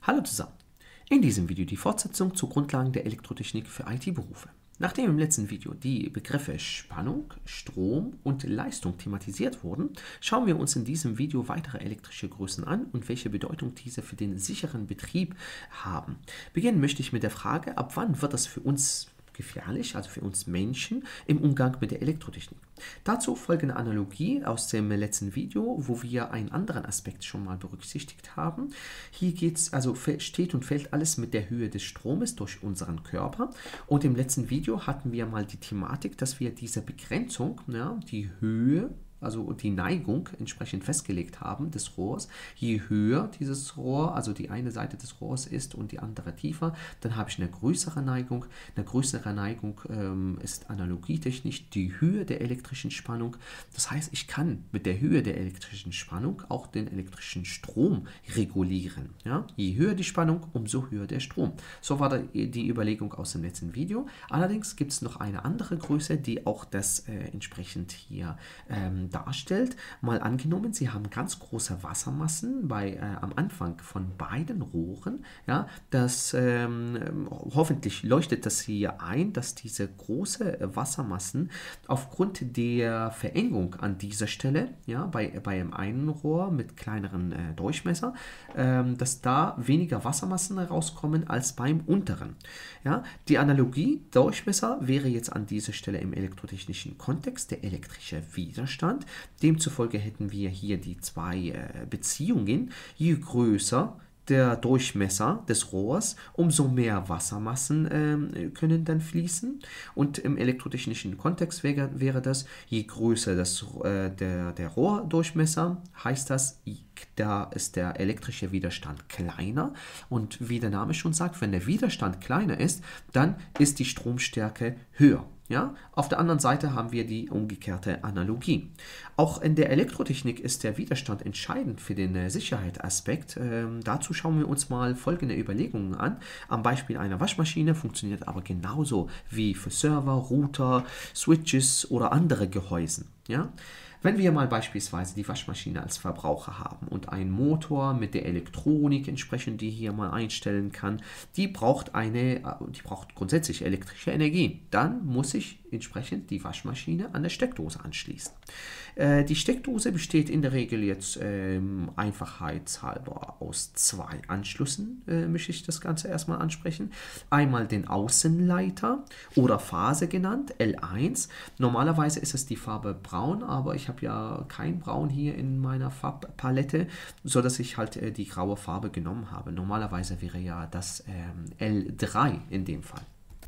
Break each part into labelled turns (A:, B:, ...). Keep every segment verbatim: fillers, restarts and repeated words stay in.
A: Hallo zusammen! In diesem Video die Fortsetzung zu Grundlagen der Elektrotechnik für I T-Berufe. Nachdem im letzten Video die Begriffe Spannung, Strom und Leistung thematisiert wurden, schauen wir uns in diesem Video weitere elektrische Größen an und welche Bedeutung diese für den sicheren Betrieb haben. Beginnen möchte ich mit der Frage, ab wann wird das für uns gefährlich, also für uns Menschen, im Umgang mit der Elektrotechnik. Dazu folgende Analogie aus dem letzten Video, wo wir einen anderen Aspekt schon mal berücksichtigt haben. Hier geht's, also steht und fällt alles mit der Höhe des Stromes durch unseren Körper. Und im letzten Video hatten wir mal die Thematik, dass wir diese Begrenzung, ja, die Höhe, also die Neigung entsprechend festgelegt haben des Rohrs. Je höher dieses Rohr, also die eine Seite des Rohrs ist und die andere tiefer, dann habe ich eine größere Neigung. Eine größere Neigung ähm, ist analogietechnisch die Höhe der elektrischen Spannung. Das heißt, ich kann mit der Höhe der elektrischen Spannung auch den elektrischen Strom regulieren. Ja? Je höher die Spannung, umso höher der Strom. So war die Überlegung aus dem letzten Video. Allerdings gibt es noch eine andere Größe, die auch das äh, entsprechend hier ähm, darstellt. Mal angenommen, Sie haben ganz große Wassermassen bei, äh, am Anfang von beiden Rohren. Ja, das, ähm, hoffentlich leuchtet das hier ein, dass diese große Wassermassen aufgrund der Verengung an dieser Stelle, ja, bei, bei dem einen Rohr mit kleineren äh, Durchmesser, ähm, dass da weniger Wassermassen herauskommen als beim unteren. Ja, die Analogie Durchmesser wäre jetzt an dieser Stelle im elektrotechnischen Kontext der elektrische Widerstand. Demzufolge hätten wir hier die zwei äh, Beziehungen. Je größer der Durchmesser des Rohrs, umso mehr Wassermassen äh, können dann fließen. Und im elektrotechnischen Kontext wäre, wäre das, je größer das, äh, der, der Rohrdurchmesser, heißt das, da ist der elektrische Widerstand kleiner. Und wie der Name schon sagt, wenn der Widerstand kleiner ist, dann ist die Stromstärke höher. Ja? Auf der anderen Seite haben wir die umgekehrte Analogie. Auch in der Elektrotechnik ist der Widerstand entscheidend für den äh, Sicherheitsaspekt. Ähm, dazu schauen wir uns mal folgende Überlegungen an. Am Beispiel einer Waschmaschine funktioniert aber genauso wie für Server, Router, Switches oder andere Gehäusen. Ja? Wenn wir mal beispielsweise die Waschmaschine als Verbraucher haben und einen Motor mit der Elektronik entsprechend, die hier mal einstellen kann, die braucht eine, die braucht grundsätzlich elektrische Energie. Dann muss ich entsprechend die Waschmaschine an der Steckdose anschließen. Äh, die Steckdose besteht in der Regel jetzt ähm, einfachheitshalber aus zwei Anschlüssen, äh, möchte ich das Ganze erstmal ansprechen. Einmal den Außenleiter oder Phase genannt, L eins. Normalerweise ist es die Farbe braun, aber ich habe ja kein Braun hier in meiner Farbpalette, sodass ich halt äh, die graue Farbe genommen habe. Normalerweise wäre ja das ähm, L drei in dem Fall.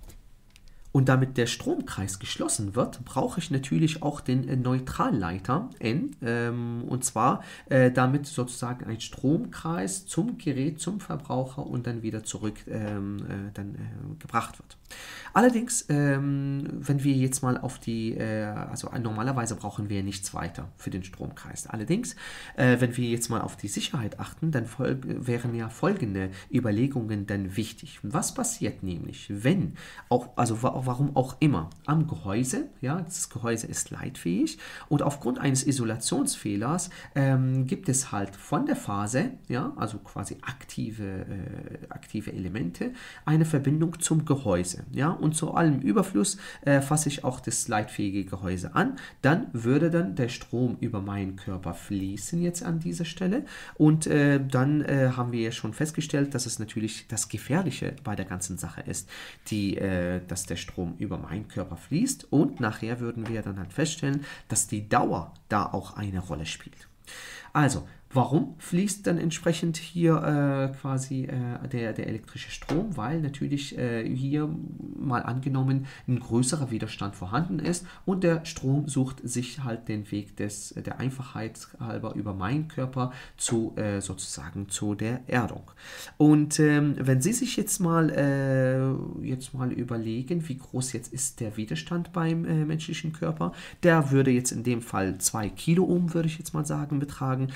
A: Und damit der Stromkreis geschlossen wird, brauche ich natürlich auch den äh, Neutralleiter N, ähm, und zwar äh, damit sozusagen ein Stromkreis zum Gerät, zum Verbraucher und dann wieder zurück ähm, äh, dann, äh, gebracht wird. Allerdings, ähm, wenn wir jetzt mal auf die, äh, also normalerweise brauchen wir nichts weiter für den Stromkreis. Allerdings, äh, wenn wir jetzt mal auf die Sicherheit achten, dann wären ja folgende Überlegungen dann wichtig. Was passiert nämlich, wenn, auch, also warum auch immer, am Gehäuse, ja, das Gehäuse ist leitfähig und aufgrund eines Isolationsfehlers ähm, gibt es halt von der Phase, ja, also quasi aktive, äh, aktive Elemente, eine Verbindung zum Gehäuse. Ja, und zu allem Überfluss äh, fasse ich auch das leitfähige Gehäuse an. Dann würde dann der Strom über meinen Körper fließen jetzt an dieser Stelle. Und äh, dann äh, haben wir ja schon festgestellt, dass es natürlich das Gefährliche bei der ganzen Sache ist, die, äh, dass der Strom über meinen Körper fließt. Und nachher würden wir dann halt feststellen, dass die Dauer da auch eine Rolle spielt. Also, warum fließt dann entsprechend hier äh, quasi äh, der, der elektrische Strom? Weil natürlich äh, hier mal angenommen ein größerer Widerstand vorhanden ist und der Strom sucht sich halt den Weg des, der Einfachheit halber über meinen Körper zu äh, sozusagen zu der Erdung. Und ähm, wenn Sie sich jetzt mal, äh, jetzt mal überlegen, wie groß jetzt ist der Widerstand beim äh, menschlichen Körper, der würde jetzt in dem Fall zwei Kiloohm, würde ich jetzt mal sagen, betragen, je nach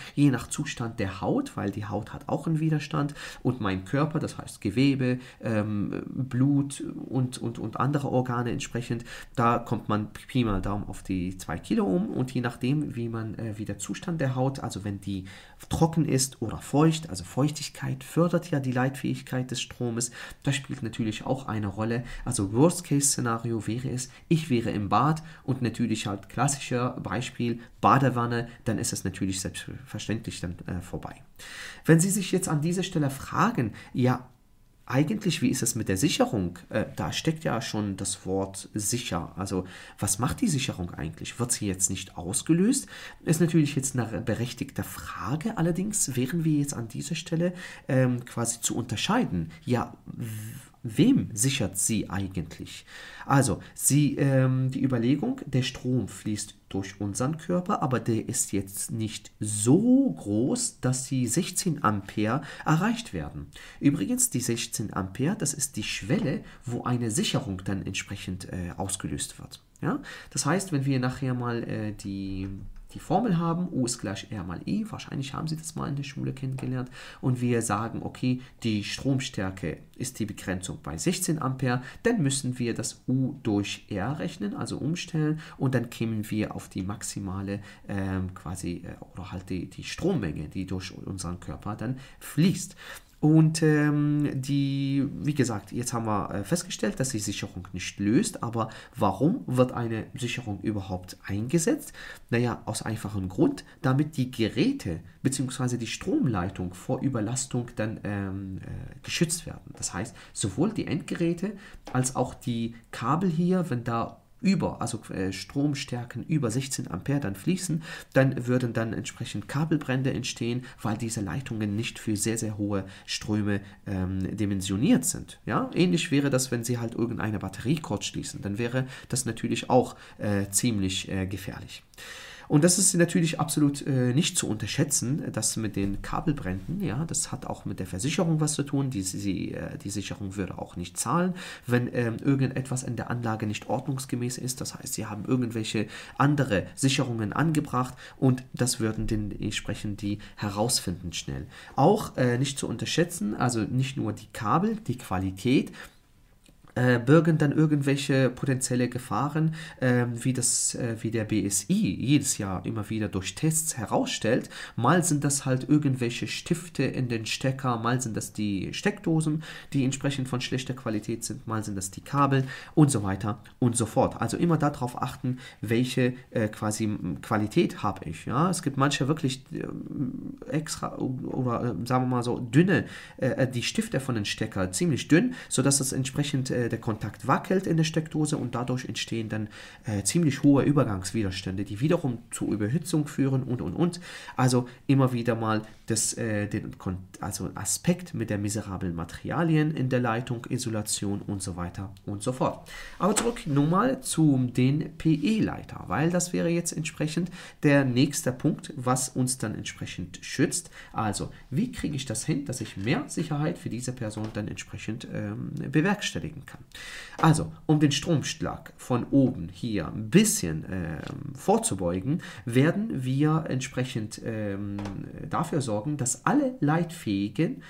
A: nach Zustand der Haut, weil die Haut hat auch einen Widerstand und mein Körper, das heißt Gewebe, ähm, Blut und, und, und andere Organe entsprechend, da kommt man Pi mal Daumen auf die zwei Kiloohm und je nachdem, wie man, äh, wie der Zustand der Haut, also wenn die trocken ist oder feucht, also Feuchtigkeit fördert ja die Leitfähigkeit des Stromes, das spielt natürlich auch eine Rolle. Also Worst-Case-Szenario wäre es, ich wäre im Bad und natürlich halt klassischer Beispiel Badewanne, dann ist es natürlich selbstverständlich dann äh, vorbei. Wenn Sie sich jetzt an dieser Stelle fragen, ja, eigentlich, wie ist es mit der Sicherung? Äh, da steckt ja schon das Wort sicher. Also, was macht die Sicherung eigentlich? Wird sie jetzt nicht ausgelöst? Ist natürlich jetzt eine berechtigte Frage. Allerdings wären wir jetzt an dieser Stelle ähm, quasi zu unterscheiden. Ja, wem sichert sie eigentlich? Also, sie, ähm, die Überlegung, der Strom fließt durch unseren Körper, aber der ist jetzt nicht so groß, dass die sechzehn Ampere erreicht werden. Übrigens, die sechzehn Ampere, das ist die Schwelle, wo eine Sicherung dann entsprechend äh, ausgelöst wird. Ja? Das heißt, wenn wir nachher mal äh, die... die Formel haben, U ist gleich R mal I, wahrscheinlich haben Sie das mal in der Schule kennengelernt, und wir sagen, okay, die Stromstärke ist die Begrenzung bei sechzehn Ampere, dann müssen wir das U durch R rechnen, also umstellen, und dann kämen wir auf die maximale ähm, quasi, äh, oder halt die, die Strommenge, die durch unseren Körper dann fließt. Und ähm, die, wie gesagt, jetzt haben wir äh, festgestellt, dass die Sicherung nicht löst, aber warum wird eine Sicherung überhaupt eingesetzt? Naja, aus einfachem Grund, damit die Geräte bzw. die Stromleitung vor Überlastung dann ähm, äh, geschützt werden. Das heißt, sowohl die Endgeräte als auch die Kabel hier, wenn da über, also äh, Stromstärken über sechzehn Ampere dann fließen, dann würden dann entsprechend Kabelbrände entstehen, weil diese Leitungen nicht für sehr, sehr hohe Ströme ähm, dimensioniert sind. Ja? Ähnlich wäre das, wenn Sie halt irgendeine Batterie kurzschließen, dann wäre das natürlich auch äh, ziemlich äh, gefährlich. Und das ist natürlich absolut äh, nicht zu unterschätzen, das mit den Kabelbränden, ja, das hat auch mit der Versicherung was zu tun, die, die, die Sicherung würde auch nicht zahlen, wenn ähm, irgendetwas in der Anlage nicht ordnungsgemäß ist, das heißt, Sie haben irgendwelche andere Sicherungen angebracht und das würden den, entsprechend die herausfinden schnell. Auch äh, nicht zu unterschätzen, also nicht nur die Kabel, die Qualität, Äh, bürgen dann irgendwelche potenzielle Gefahren, äh, wie, das, äh, wie der B S I jedes Jahr immer wieder durch Tests herausstellt. Mal sind das halt irgendwelche Stifte in den Stecker, mal sind das die Steckdosen, die entsprechend von schlechter Qualität sind, mal sind das die Kabel und so weiter und so fort. Also immer darauf achten, welche äh, quasi Qualität habe ich. Ja? Es gibt manche wirklich äh, extra oder äh, sagen wir mal so dünne, äh, die Stifte von den Stecker ziemlich dünn, sodass es entsprechend äh, der Kontakt wackelt in der Steckdose und dadurch entstehen dann äh, ziemlich hohe Übergangswiderstände, die wiederum zu Überhitzung führen und und und. Also immer wieder mal das, äh, den also Aspekt mit der miserablen Materialien in der Leitung, Isolation und so weiter und so fort. Aber zurück nun mal zu den P E-Leiter, weil das wäre jetzt entsprechend der nächste Punkt, was uns dann entsprechend schützt. Also, wie kriege ich das hin, dass ich mehr Sicherheit für diese Person dann entsprechend ähm, bewerkstelligen kann? Also, um den Stromschlag von oben hier ein bisschen ähm, vorzubeugen, werden wir entsprechend ähm, dafür sorgen, dass alle leitfähigen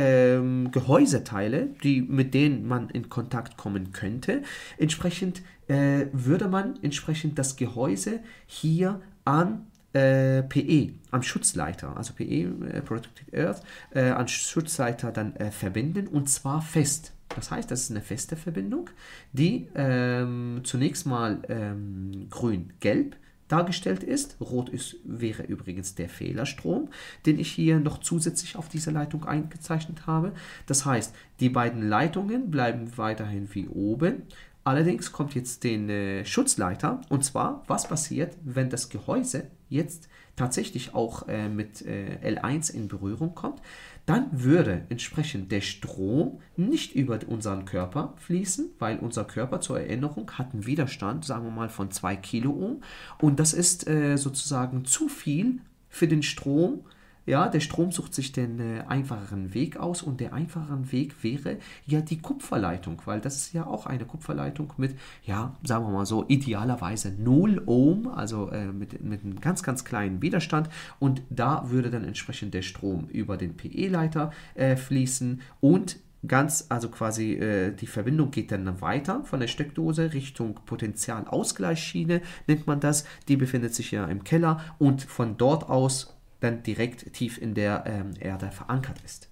A: ähm, Gehäuseteile, die, mit denen man in Kontakt kommen könnte, entsprechend äh, würde man entsprechend das Gehäuse hier an äh, P E, am Schutzleiter, also P E, äh, Protected Earth, äh, an Schutzleiter dann äh, verbinden, und zwar fest. Das heißt, das ist eine feste Verbindung, die ähm, zunächst mal ähm, grün-gelb dargestellt ist. Rot ist, wäre übrigens der Fehlerstrom, den ich hier noch zusätzlich auf diese Leitung eingezeichnet habe. Das heißt, die beiden Leitungen bleiben weiterhin wie oben. Allerdings kommt jetzt den äh, Schutzleiter, und zwar, was passiert, wenn das Gehäuse jetzt tatsächlich auch äh, mit äh, L eins in Berührung kommt, dann würde entsprechend der Strom nicht über unseren Körper fließen, weil unser Körper, zur Erinnerung, hat einen Widerstand, sagen wir mal, von zwei Kiloohm, und das ist äh, sozusagen zu viel für den Strom, Ja, der Strom sucht sich den äh, einfacheren Weg aus und der einfacheren Weg wäre ja die Kupferleitung, weil das ist ja auch eine Kupferleitung mit, ja, sagen wir mal so, idealerweise null Ohm, also äh, mit, mit einem ganz, ganz kleinen Widerstand, und da würde dann entsprechend der Strom über den P E-Leiter äh, fließen und ganz, also quasi äh, die Verbindung geht dann weiter von der Steckdose Richtung Potentialausgleichsschiene, nennt man das. Die befindet sich ja im Keller und von dort aus dann direkt tief in der ähm, Erde verankert ist.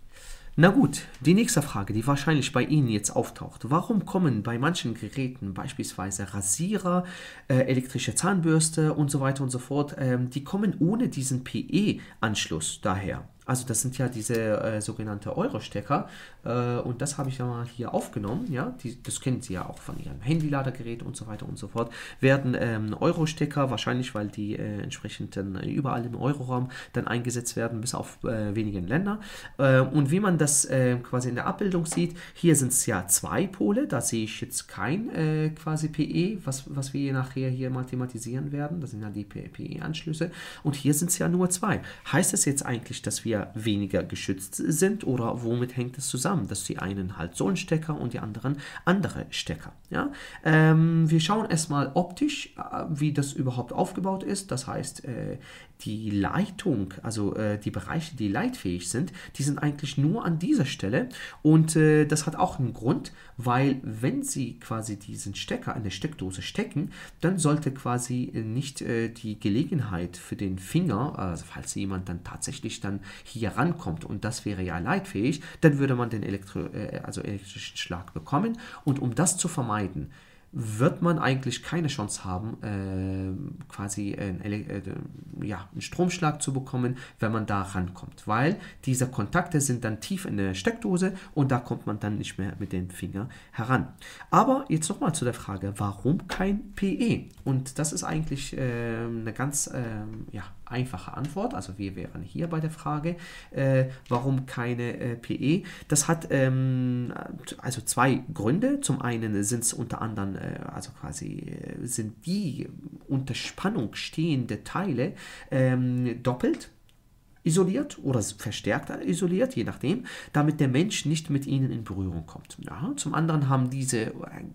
A: Na gut, die nächste Frage, die wahrscheinlich bei Ihnen jetzt auftaucht. Warum kommen bei manchen Geräten, beispielsweise Rasierer, äh, elektrische Zahnbürste und so weiter und so fort, ähm, die kommen ohne diesen P E-Anschluss daher? Also das sind ja diese äh, sogenannte Euro-Stecker äh, und das habe ich ja mal hier aufgenommen, ja, die, das kennen Sie ja auch von Ihrem Handyladegerät und so weiter und so fort, werden ähm, Euro-Stecker, wahrscheinlich weil die äh, entsprechend dann überall im Euroraum dann eingesetzt werden, bis auf äh, wenigen Länder. Äh, und wie man das äh, quasi in der Abbildung sieht, hier sind es ja zwei Pole, da sehe ich jetzt kein äh, quasi P E, was, was wir nachher hier mal thematisieren werden, das sind ja die P E-Anschlüsse und hier sind es ja nur zwei. Heißt das jetzt eigentlich, dass wir weniger geschützt sind oder womit hängt es zusammen, dass die einen halt so einen Stecker und die anderen andere Stecker. Ja? Ähm, wir schauen erstmal optisch, äh, wie das überhaupt aufgebaut ist. Das heißt, äh, die Leitung, also äh, die Bereiche, die leitfähig sind, die sind eigentlich nur an dieser Stelle und äh, das hat auch einen Grund, weil wenn Sie quasi diesen Stecker an der Steckdose stecken, dann sollte quasi nicht äh, die Gelegenheit für den Finger, also falls jemand dann tatsächlich dann hier rankommt und das wäre ja leitfähig, dann würde man den Elektro, äh, also elektrischen Schlag bekommen und um das zu vermeiden, wird man eigentlich keine Chance haben, äh, quasi einen, äh, ja, einen Stromschlag zu bekommen, wenn man da rankommt, weil diese Kontakte sind dann tief in der Steckdose und da kommt man dann nicht mehr mit dem Finger heran. Aber jetzt nochmal zu der Frage, warum kein P E? Und das ist eigentlich äh, eine ganz äh, ja, einfache Antwort. Also wir wären hier bei der Frage, äh, warum keine äh, P E? Das hat ähm, also zwei Gründe. Zum einen sind es unter anderem also quasi sind die unter Spannung stehende Teile ähm, doppelt isoliert oder verstärkt isoliert, je nachdem, damit der Mensch nicht mit ihnen in Berührung kommt. Ja, zum anderen haben diese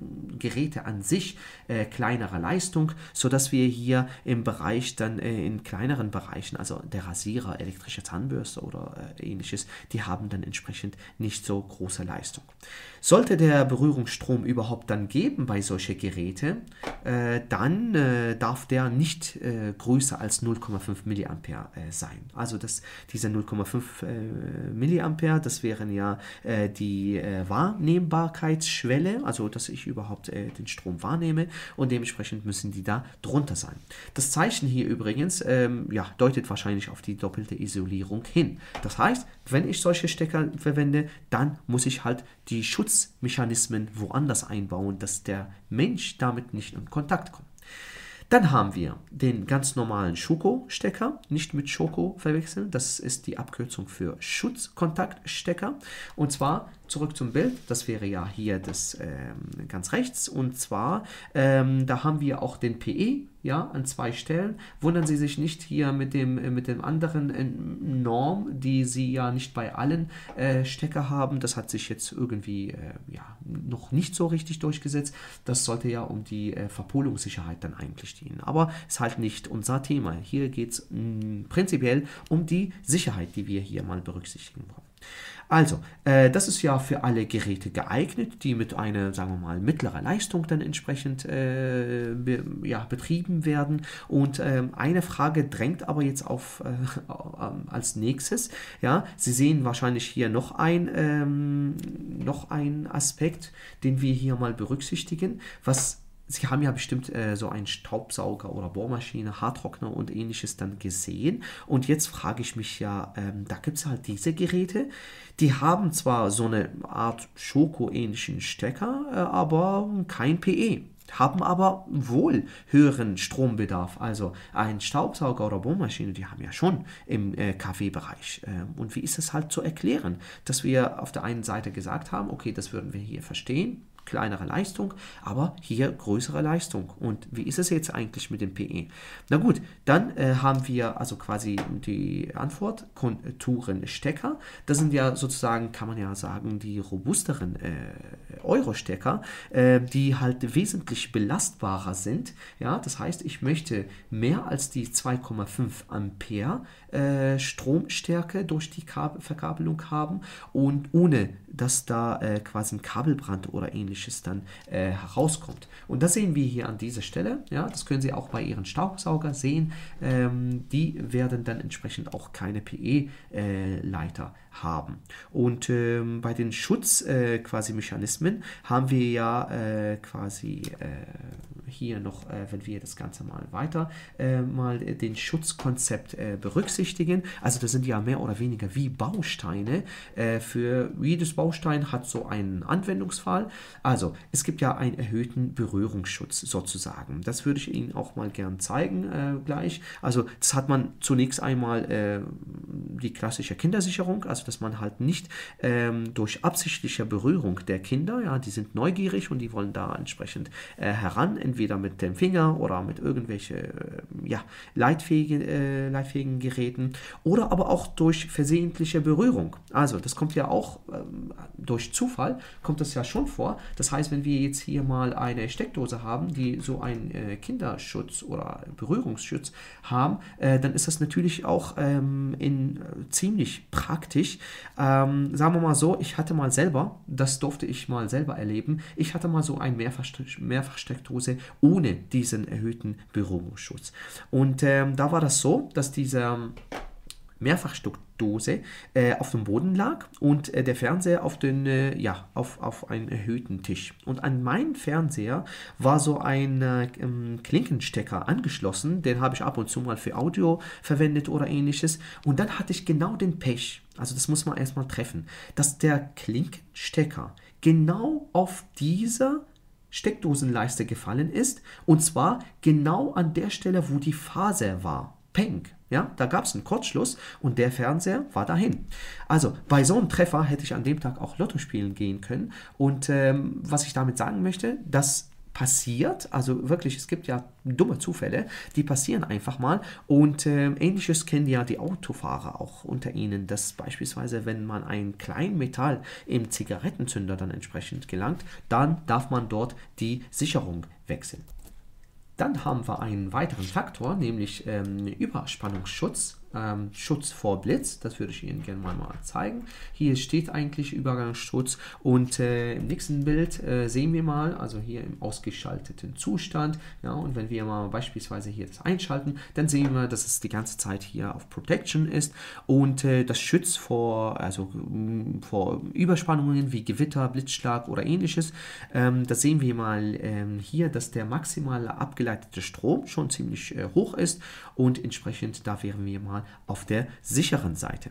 A: Geräte an sich äh, kleinere Leistung, sodass wir hier im Bereich dann äh, in kleineren Bereichen, also der Rasierer, elektrische Zahnbürste oder äh, ähnliches, die haben dann entsprechend nicht so große Leistung. Sollte der Berührungsstrom überhaupt dann geben bei solchen Geräten, äh, dann äh, darf der nicht äh, größer als null Komma fünf Milliampere äh, sein. Also das diese null Komma fünf äh, Milliampere, das wären ja äh, die äh, Wahrnehmbarkeitsschwelle, also dass ich überhaupt äh, den Strom wahrnehme und dementsprechend müssen die da drunter sein. Das Zeichen hier übrigens ähm, ja, deutet wahrscheinlich auf die doppelte Isolierung hin. Das heißt, wenn ich solche Stecker verwende, dann muss ich halt die Schutzmechanismen woanders einbauen, dass der Mensch damit nicht in Kontakt kommt. Dann haben wir den ganz normalen Schoko-Stecker, nicht mit Schoko verwechseln, das ist die Abkürzung für Schutzkontaktstecker. Und zwar, zurück zum Bild, das wäre ja hier das ähm, ganz rechts, und zwar, ähm, da haben wir auch den P E, ja, an zwei Stellen. Wundern Sie sich nicht hier mit dem, äh, mit dem anderen äh, Norm, die Sie ja nicht bei allen äh, Stecker haben. Das hat sich jetzt irgendwie äh, ja, noch nicht so richtig durchgesetzt. Das sollte ja um die äh, Verpolungssicherheit dann eigentlich dienen. Aber ist halt nicht unser Thema. Hier geht es prinzipiell um die Sicherheit, die wir hier mal berücksichtigen wollen. Also, äh, das ist ja für alle Geräte geeignet, die mit einer, sagen wir mal, mittlerer Leistung dann entsprechend äh, be, ja, betrieben werden. Und ähm, eine Frage drängt aber jetzt auf äh, als nächstes. Ja, Sie sehen wahrscheinlich hier noch ein, ähm, noch ein Aspekt, den wir hier mal berücksichtigen, was Sie haben ja bestimmt äh, so einen Staubsauger oder Bohrmaschine, Haartrockner und ähnliches dann gesehen. Und jetzt frage ich mich ja, ähm, da gibt es halt diese Geräte, die haben zwar so eine Art Schoko-ähnlichen Stecker, äh, aber kein P E. Haben aber wohl höheren Strombedarf. Also ein Staubsauger oder Bohrmaschine, die haben ja schon im äh, Kaffeebereich. Ähm, und wie ist es halt zu erklären, dass wir auf der einen Seite gesagt haben, okay, das würden wir hier verstehen, kleinere Leistung, aber hier größere Leistung. Und wie ist es jetzt eigentlich mit dem P E? Na gut, dann äh, haben wir also quasi die Antwort, Konturenstecker. Das sind ja sozusagen, kann man ja sagen, die robusteren äh, Euro-Stecker, äh, die halt wesentlich belastbarer sind. Ja, das heißt, ich möchte mehr als die zwei Komma fünf Ampere äh, Stromstärke durch die Kabel Verkabelung haben und ohne, dass da äh, quasi ein Kabelbrand oder ähnliches dann äh, herauskommt. Und das sehen wir hier an dieser Stelle. Ja, das können Sie auch bei Ihren Staubsauger sehen. Ähm, die werden dann entsprechend auch keine P E-Leiter äh, haben. Und ähm, bei den Schutz äh, quasi Mechanismen haben wir ja äh, quasi äh, hier noch, äh, wenn wir das Ganze mal weiter äh, mal den Schutzkonzept äh, berücksichtigen. Also das sind ja mehr oder weniger wie Bausteine. Äh, für jedes Baustein hat so einen Anwendungsfall. Also es gibt ja einen erhöhten Berührungsschutz sozusagen. Das würde ich Ihnen auch mal gern zeigen äh, gleich. Also das hat man zunächst einmal äh, die klassische Kindersicherung, also dass man halt nicht ähm, durch absichtliche Berührung der Kinder, ja, die sind neugierig und die wollen da entsprechend äh, heran, entweder mit dem Finger oder mit irgendwelchen äh, ja, leitfähigen, äh, leitfähigen Geräten oder aber auch durch versehentliche Berührung. Also das kommt ja auch ähm, durch Zufall, kommt das ja schon vor. Das heißt, wenn wir jetzt hier mal eine Steckdose haben, die so einen äh, Kinderschutz oder Berührungsschutz haben, äh, dann ist das natürlich auch ähm, in, äh, ziemlich praktisch. Ähm, sagen wir mal so, ich hatte mal selber, das durfte ich mal selber erleben, ich hatte mal so eine Mehrfachsteckdose ohne diesen erhöhten Berührungsschutz. Und ähm, da war das so, dass dieser Mehrfachsteckdose äh, auf dem Boden lag und äh, der Fernseher auf den äh, ja auf, auf einen erhöhten Tisch. Und an meinem Fernseher war so ein äh, Klinkenstecker angeschlossen, den habe ich ab und zu mal für Audio verwendet oder ähnliches. Und dann hatte ich genau den Pech, also das muss man erstmal treffen, dass der Klinkenstecker genau auf dieser Steckdosenleiste gefallen ist und zwar genau an der Stelle, wo die Faser war. Peng. Ja, da gab es einen Kurzschluss und der Fernseher war dahin. Also bei so einem Treffer hätte ich an dem Tag auch Lotto spielen gehen können. Und ähm, was ich damit sagen möchte, das passiert, also wirklich, es gibt ja dumme Zufälle, die passieren einfach mal und äh, ähnliches kennen ja die Autofahrer auch unter ihnen, dass beispielsweise, wenn man ein Kleinmetall im Zigarettenzünder dann entsprechend gelangt, dann darf man dort die Sicherung wechseln. Dann haben wir einen weiteren Faktor, nämlich ähm, Überspannungsschutz, ähm, Schutz vor Blitz. Das würde ich Ihnen gerne mal, mal zeigen. Hier steht eigentlich Übergangsschutz und äh, im nächsten Bild äh, sehen wir mal, also hier im ausgeschalteten Zustand, ja, und wenn wir mal beispielsweise hier das einschalten, dann sehen wir, dass es die ganze Zeit hier auf Protection ist und äh, das schützt vor, also, vor Überspannungen wie Gewitter, Blitzschlag oder ähnliches. Ähm, da sehen wir mal ähm, hier, dass der maximale abgeleitete Strom schon ziemlich äh, hoch ist und entsprechend da wären wir mal auf der sicheren Seite.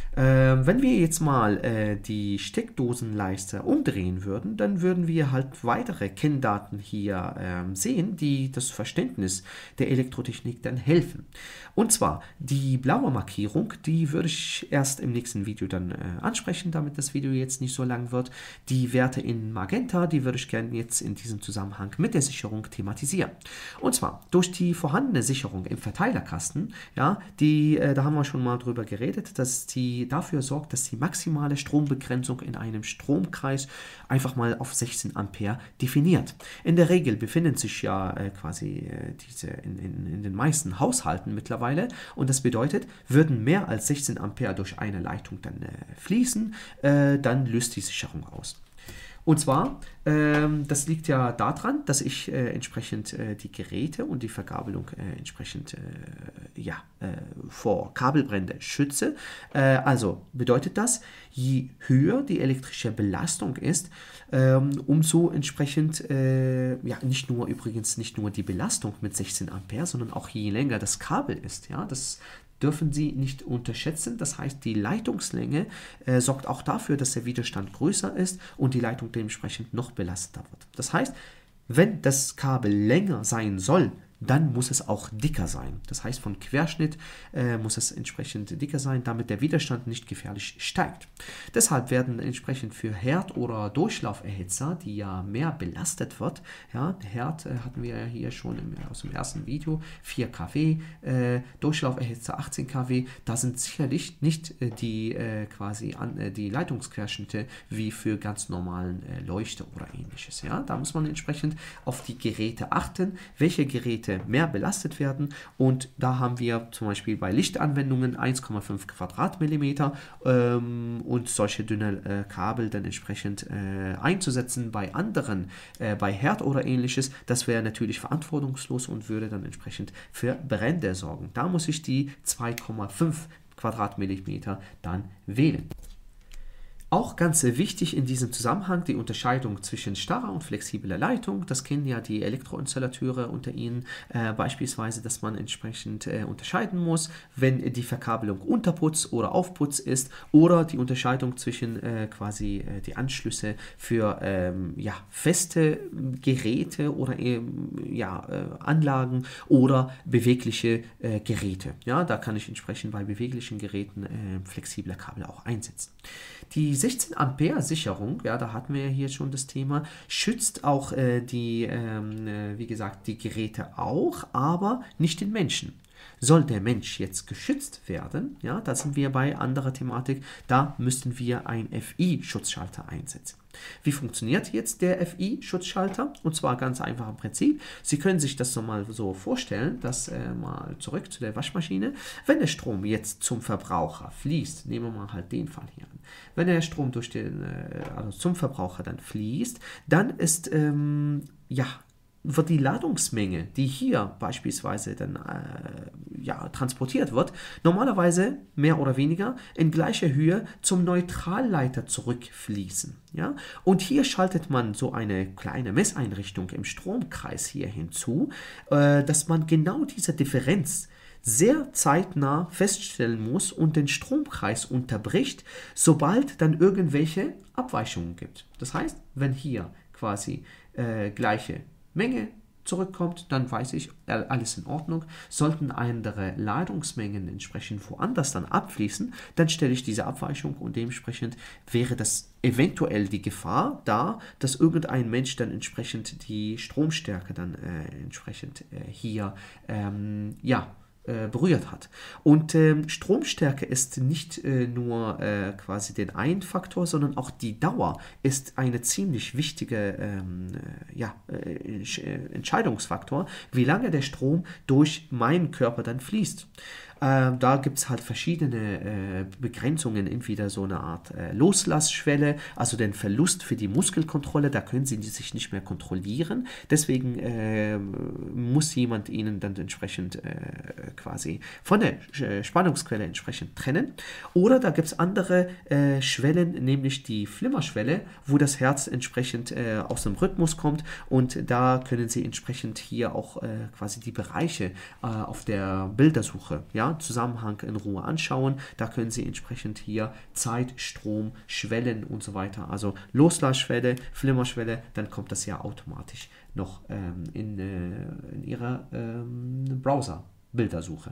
A: Äh, wenn wir jetzt mal äh, die Steckdosenleiste umdrehen würden, dann würden wir halt weitere Kenndaten hier äh, sehen, die das Verständnis der Elektrotechnik dann helfen. Und zwar die blaue Markierung, die würde ich erst im nächsten Video dann äh, ansprechen, damit das Video jetzt nicht so lang wird. Die Werte in Magenta, die würde ich gerne jetzt in diesem Zusammenhang mit der Sicherung thematisieren. Und zwar durch die vorhandene Sicherung im Verteilerkasten, ja, die, äh, da haben wir schon mal drüber geredet, dass die dafür sorgt, dass die maximale Strombegrenzung in einem Stromkreis einfach mal auf sechzehn Ampere definiert. In der Regel befinden sich ja äh, quasi äh, diese in, in, in den meisten Haushalten mittlerweile und das bedeutet, würden mehr als sechzehn Ampere durch eine Leitung dann äh, fließen, äh, dann löst die Sicherung aus. Und zwar, ähm, das liegt ja daran, dass ich äh, entsprechend äh, die Geräte und die Verkabelung äh, entsprechend äh, ja, äh, vor Kabelbrände schütze. Äh, also bedeutet das, je höher die elektrische Belastung ist, ähm, umso entsprechend, äh, ja nicht nur übrigens nicht nur die Belastung mit sechzehn Ampere, sondern auch je länger das Kabel ist, ja, das dürfen Sie nicht unterschätzen. Das heißt, die Leitungslänge äh, sorgt auch dafür, dass der Widerstand größer ist und die Leitung dementsprechend noch belasteter wird. Das heißt, wenn das Kabel länger sein soll, dann muss es auch dicker sein. Das heißt, von Querschnitt äh, muss es entsprechend dicker sein, damit der Widerstand nicht gefährlich steigt. Deshalb werden entsprechend für Herd- oder Durchlauferhitzer, die ja mehr belastet wird, ja, der Herd äh, hatten wir ja hier schon im, aus dem ersten Video, vier Kilowatt, äh, Durchlauferhitzer achtzehn Kilowatt, da sind sicherlich nicht äh, die äh, quasi an, äh, die Leitungsquerschnitte wie für ganz normalen äh, Leuchter oder ähnliches. Ja? Da muss man entsprechend auf die Geräte achten, welche Geräte mehr belastet werden, und da haben wir zum Beispiel bei Lichtanwendungen eins Komma fünf Quadratmillimeter ähm, und solche dünne äh, Kabel dann entsprechend äh, einzusetzen. Bei anderen, äh, bei Herd oder ähnliches, das wäre natürlich verantwortungslos und würde dann entsprechend für Brände sorgen. Da muss ich die zwei Komma fünf Quadratmillimeter dann wählen. Auch ganz wichtig in diesem Zusammenhang die Unterscheidung zwischen starrer und flexibler Leitung. Das kennen ja die Elektroinstallateure unter Ihnen, äh, beispielsweise, dass man entsprechend äh, unterscheiden muss, wenn die Verkabelung Unterputz oder Aufputz ist, oder die Unterscheidung zwischen äh, quasi äh, die Anschlüsse für ähm, ja, feste Geräte oder eben, ja, äh, Anlagen oder bewegliche äh, Geräte. Ja, da kann ich entsprechend bei beweglichen Geräten äh, flexible Kabel auch einsetzen. Die sechzehn Ampere Sicherung, ja, da hatten wir ja hier schon das Thema, schützt auch äh, die, ähm, äh, wie gesagt, die Geräte auch, aber nicht den Menschen. Soll der Mensch jetzt geschützt werden, ja, da sind wir bei anderer Thematik, da müssten wir einen F I-Schutzschalter einsetzen. Wie funktioniert jetzt der F I-Schutzschalter? Und zwar ganz einfach im Prinzip. Sie können sich das so mal so vorstellen, dass äh, mal zurück zu der Waschmaschine, wenn der Strom jetzt zum Verbraucher fließt, nehmen wir mal halt den Fall hier an, wenn der Strom durch den, äh, also zum Verbraucher dann fließt, dann ist, ähm, ja, wird die Ladungsmenge, die hier beispielsweise dann äh, ja, transportiert wird, normalerweise mehr oder weniger in gleicher Höhe zum Neutralleiter zurückfließen. Ja? Und hier schaltet man so eine kleine Messeinrichtung im Stromkreis hier hinzu, äh, dass man genau diese Differenz sehr zeitnah feststellen muss und den Stromkreis unterbricht, sobald dann irgendwelche Abweichungen gibt. Das heißt, wenn hier quasi äh, gleiche Menge zurückkommt, dann weiß ich, alles in Ordnung. Sollten andere Ladungsmengen entsprechend woanders dann abfließen, dann stelle ich diese Abweichung und dementsprechend wäre das eventuell die Gefahr da, dass irgendein Mensch dann entsprechend die Stromstärke dann äh, entsprechend äh, hier ähm, ja, berührt hat. Und ähm, Stromstärke ist nicht äh, nur äh, quasi den einen Faktor, sondern auch die Dauer ist eine ziemlich wichtige ähm, äh, ja, äh, Entscheidungsfaktor, wie lange der Strom durch meinen Körper dann fließt. Ähm, da gibt es halt verschiedene äh, Begrenzungen, entweder so eine Art äh, Loslassschwelle, also den Verlust für die Muskelkontrolle, da können sie sich nicht mehr kontrollieren. Deswegen äh, muss jemand ihnen dann entsprechend äh, quasi von der äh, Spannungsquelle entsprechend trennen. Oder da gibt es andere äh, Schwellen, nämlich die Flimmerschwelle, wo das Herz entsprechend äh, aus dem Rhythmus kommt, und da können sie entsprechend hier auch äh, quasi die Bereiche äh, auf der Bildersuche, ja, Zusammenhang in Ruhe anschauen. Da können Sie entsprechend hier Zeit, Strom, Schwellen und so weiter, also Loslassschwelle, Flimmerschwelle, dann kommt das ja automatisch noch ähm, in, äh, in Ihrer ähm, Browser-Bildersuche.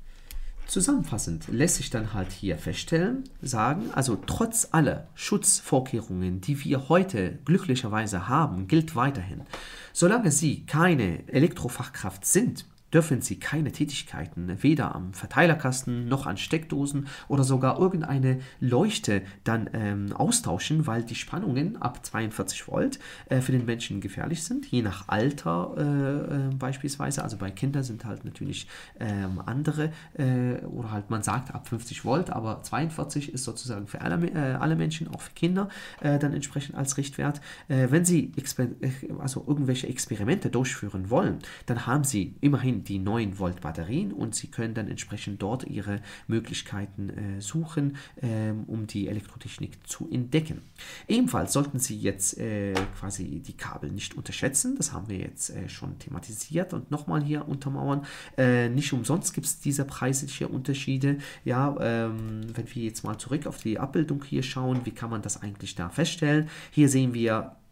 A: Zusammenfassend lässt sich dann halt hier feststellen, sagen, also trotz aller Schutzvorkehrungen, die wir heute glücklicherweise haben, gilt weiterhin, solange Sie keine Elektrofachkraft sind, dürfen Sie keine Tätigkeiten weder am Verteilerkasten noch an Steckdosen oder sogar irgendeine Leuchte dann ähm, austauschen, weil die Spannungen ab zweiundvierzig Volt äh, für den Menschen gefährlich sind, je nach Alter äh, äh, beispielsweise. Also bei Kindern sind halt natürlich ähm, andere äh, oder halt man sagt ab fünfzig Volt, aber zweiundvierzig ist sozusagen für alle, äh, alle Menschen, auch für Kinder, äh, dann entsprechend als Richtwert. Äh, wenn Sie also irgendwelche Experimente durchführen wollen, dann haben Sie immerhin die neun Volt Batterien und Sie können dann entsprechend dort Ihre Möglichkeiten äh, suchen, äh, um die Elektrotechnik zu entdecken. Ebenfalls sollten Sie jetzt äh, quasi die Kabel nicht unterschätzen, das haben wir jetzt äh, schon thematisiert und nochmal hier untermauern. Äh, nicht umsonst gibt es diese preisliche Unterschiede. Ja, ähm, wenn wir jetzt mal zurück auf die Abbildung hier schauen, wie kann man das eigentlich da feststellen? Hier sehen wir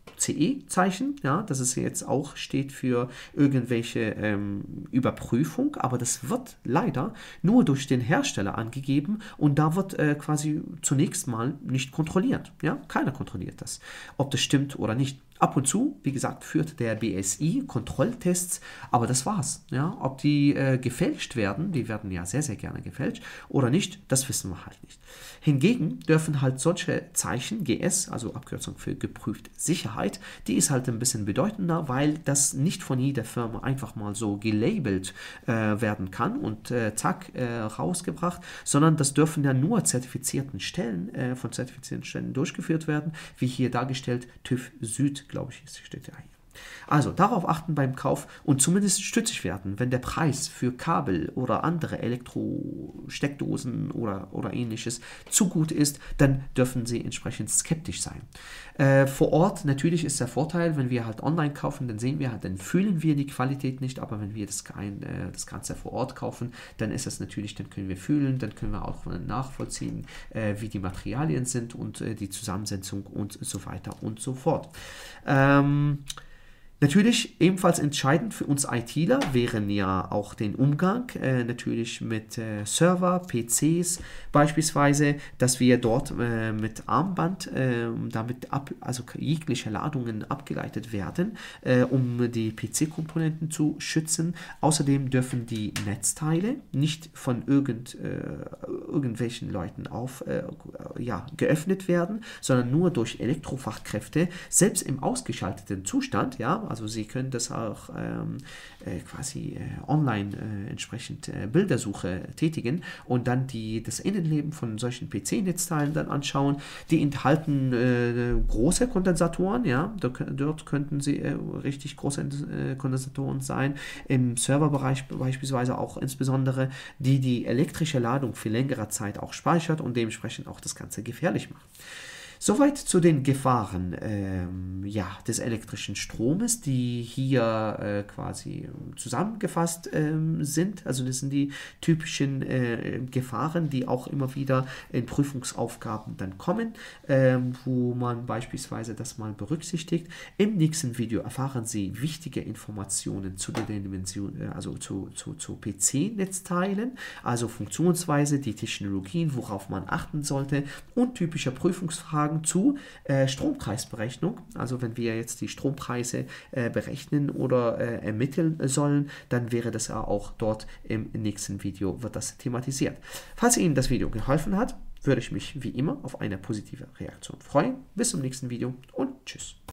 A: C E-Zeichen, ja, das ist jetzt auch steht für irgendwelche ähm, Überprüfung, aber das wird leider nur durch den Hersteller angegeben und da wird äh, quasi zunächst mal nicht kontrolliert. Ja, keiner kontrolliert das, ob das stimmt oder nicht. Ab und zu, wie gesagt, führt der B S I Kontrolltests, aber das war's. Ja, ob die äh, gefälscht werden, die werden ja sehr, sehr gerne gefälscht oder nicht, das wissen wir halt nicht. Hingegen dürfen halt solche Zeichen, G S, also Abkürzung für geprüft Sicherheit, die ist halt ein bisschen bedeutender, weil das nicht von jeder Firma einfach mal so gelabelt äh, werden kann und äh, zack, äh, rausgebracht, sondern das dürfen ja nur zertifizierten Stellen, äh, von zertifizierten Stellen durchgeführt werden, wie hier dargestellt, TÜV Süd, glaube ich, steht ja hier. Also darauf achten beim Kauf und zumindest stützig werden, wenn der Preis für Kabel oder andere Elektro-Steckdosen oder, oder ähnliches zu gut ist, dann dürfen Sie entsprechend skeptisch sein. Äh, vor Ort natürlich ist der Vorteil, wenn wir halt online kaufen, dann sehen wir halt, dann fühlen wir die Qualität nicht, aber wenn wir das, ein, äh, das Ganze vor Ort kaufen, dann ist es natürlich, dann können wir fühlen, dann können wir auch nachvollziehen, äh, wie die Materialien sind und äh, die Zusammensetzung und so weiter und so fort. Ähm, Natürlich ebenfalls entscheidend für uns ITler wären ja auch den Umgang äh, natürlich mit äh, Server, P Cs beispielsweise, dass wir dort äh, mit Armband äh, damit ab, also jegliche Ladungen abgeleitet werden, äh, um die P C-Komponenten zu schützen. Außerdem dürfen die Netzteile nicht von irgend, äh, irgendwelchen Leuten auf, äh, ja, geöffnet werden, sondern nur durch Elektrofachkräfte, selbst im ausgeschalteten Zustand, ja, also Sie können das auch ähm, äh, quasi äh, online äh, entsprechend äh, Bildersuche tätigen und dann die, das Innenleben von solchen P C-Netzteilen dann anschauen. Die enthalten äh, große Kondensatoren, ja, dort könnten sie äh, richtig große äh, Kondensatoren sein. Im Serverbereich beispielsweise auch insbesondere, die die elektrische Ladung für längere Zeit auch speichert und dementsprechend auch das Ganze gefährlich macht. Soweit zu den Gefahren ähm, ja, des elektrischen Stromes, die hier äh, quasi zusammengefasst ähm, sind. Also das sind die typischen äh, Gefahren, die auch immer wieder in Prüfungsaufgaben dann kommen, ähm, wo man beispielsweise das mal berücksichtigt. Im nächsten Video erfahren Sie wichtige Informationen zu den Dimensionen, also zu, zu, zu P C-Netzteilen, also Funktionsweise, die Technologien, worauf man achten sollte und typische Prüfungsfragen zu äh, Strompreisberechnung. Also wenn wir jetzt die Strompreise äh, berechnen oder äh, ermitteln sollen, dann wäre das ja auch dort im nächsten Video wird das thematisiert. Falls Ihnen das Video geholfen hat, würde ich mich wie immer auf eine positive Reaktion freuen. Bis zum nächsten Video und tschüss.